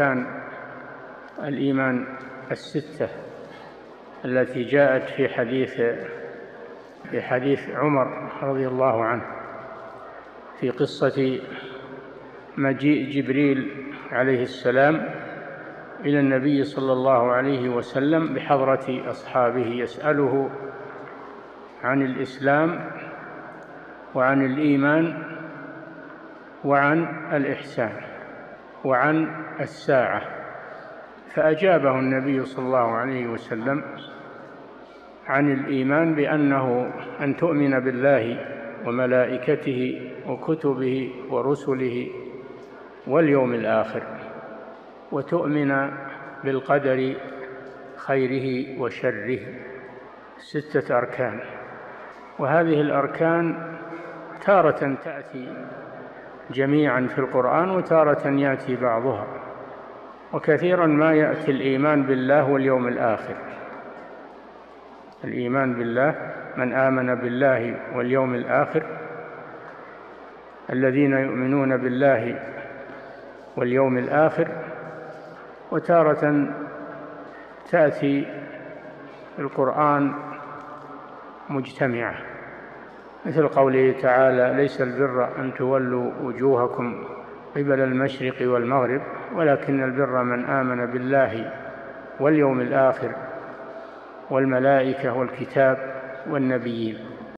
أركان الإيمان الستة التي جاءت في حديث عمر رضي الله عنه في قصة مجيء جبريل عليه السلام إلى النبي صلى الله عليه وسلم بحضرة أصحابه يسأله عن الإسلام وعن الإيمان وعن الإحسان وعن الساعة، فأجابه النبي صلى الله عليه وسلم عن الإيمان بأنه أن تؤمن بالله وملائكته وكتبه ورسله واليوم الآخر، وتؤمن بالقدر خيره وشره. 6 أركان، وهذه الأركان تارة تأتي جميعا في القرآن وتارة يأتي بعضها، وكثيرا ما يأتي الإيمان بالله واليوم الآخر. الإيمان بالله، من آمن بالله واليوم الآخر، الذين يؤمنون بالله واليوم الآخر. وتارة تأتي القرآن مجتمعة، مثل قوله تعالى: ليس البر أن تولوا وجوهكم قبل المشرق والمغرب ولكن البر من آمن بالله واليوم الآخر والملائكة والكتاب والنبيين.